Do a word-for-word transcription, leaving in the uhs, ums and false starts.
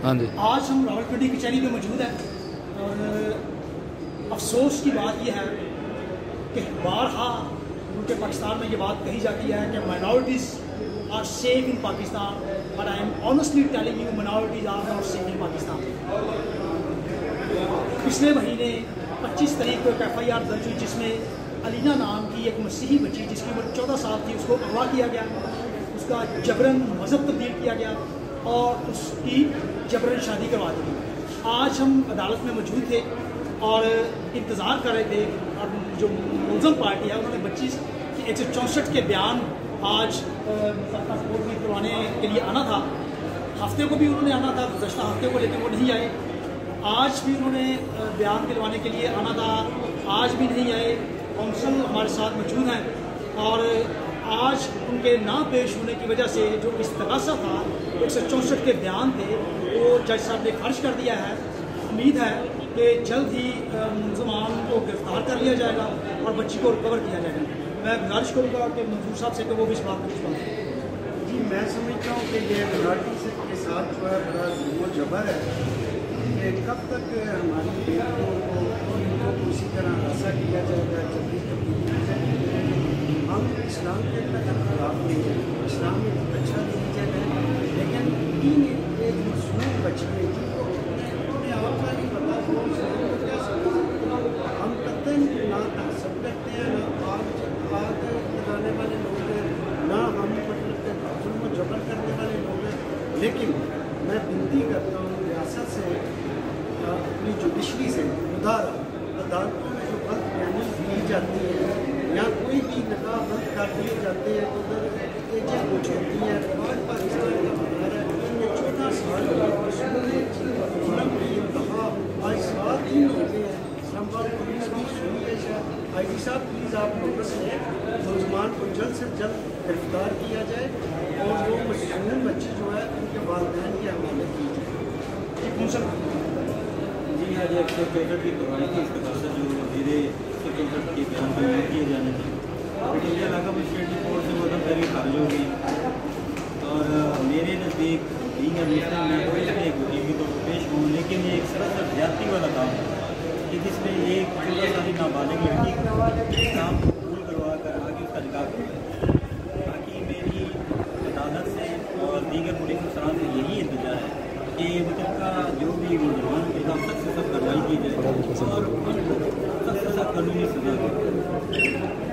हाँ जी। आज हम रावलपिंडी कचहरी में मौजूद हैं और अफसोस की बात यह है कि बारहा उनके पाकिस्तान में ये बात कही जाती है कि minorities are safe in Pakistan, but I am honestly telling you minorities are not safe in Pakistan. पिछले महीने पच्चीस तारीख को एक एफ आई आर दर्ज हुई जिसमें अलीना नाम की एक मसीही बच्ची जिसकी उम्र चौदह साल थी, उसको अगवा किया गया, उसका जबरन मज़हब तब्दील किया गया और उसकी जबरन शादी करवा दी गई। आज हम अदालत में मौजूद थे और इंतज़ार कर रहे थे और जो मुलज़म पार्टी है उन्होंने बच्ची की एक सौ चौंसठ के बयान आज कोर्ट में करवाने के लिए आना था। हफ्ते को भी उन्होंने आना था, गुज़श्ता हफ्ते को, लेकिन वो नहीं आए। आज भी उन्होंने बयान दिलवाने के लिए आना था, आज भी नहीं आए। कौंसल हमारे साथ मौजूद हैं और आज उनके ना पेश होने की वजह से जो इस्तग़ासा था, एक सौ चौंसठ के बयान थे, वो जज साहब ने खारिज कर दिया है। उम्मीद है कि जल्द ही मुलज़मान को गिरफ्तार कर लिया जाएगा और बच्ची को रिकवर किया जाएगा। मैं गुजारिश करूँगा कि मंजूर साहब से कि वो भी इस बात को पूछें। जी, मैं समझता हूँ कि ये मिनॉरिटी के साथ जो है बड़ा जुल्म जबर है कि कब तक हमारी बेटियों को इनको इसी तरह ऐसा किया जाएगा, जल्दी तब्दीली की जाएगी। हम इस्लाम के खिलाफ नहीं है, इस्लाम में अच्छा रिलीजन है, लेकिन तीन एक मासूम बच्ची है जिनको उन्हें और का नहीं पता वो क्या समझ। हम कतई ना तहसब करते हैं, ना आग आग लगाने वाले लोग हैं, ना हम मतलब जुल्म जबर करने वाले लोग हैं। लेकिन मैं विनती करता हूँ रियासत से, अपनी जुडिशरी से, उधार अदालतों में जो गलत बयानी दी जाती है या कोई भी निकाह बंद कर दिए जाते हैं, उधर एजें कुछ होती हैं। आज पाकिस्तान का बता है कि चौदह साल फिल्म की इंतहा आज सात दिन हो गए हैं। इस्लामाबाद पुलिस की सुनी है शायद। आई जी साहब प्लीज़ आप नोटिस लें, मुलजमान को जल्द से जल्द गिरफ्तार किया जाए और वो मसूम बच्ची जो है उनके वालिदैन के हवाले की जाए। जी आज एक सौ चौसठ की करवाई थी, इसके बाद जो मेरे एक सौ चौसठ के बयान पर किए जाने थे, मुझे इलाका मजिस्ट्रेट कोर्ट से मतलब पहले खारिज हो गई और मेरे नज़दीक बीइंग अ मुस्लिम मैं तो इसमें एक वजीफी तो पेश हूँ, लेकिन ये एक सरासर ज्यादती वाला काम है कि जिसमें एक चौदह साल नाबालिग लड़की काम को कबूल करवा कर आगे उसका निकाह करता है, ताकि मेरी अदालत से और दीगर पुलिस अफसरान से यही इंतजार है कि मुतलका जो भी मुलजमान के खिलाफ सख्त से सख्त कार्रवाई की जाए और उनको सख्त से सख्त कानूनी सजा दी।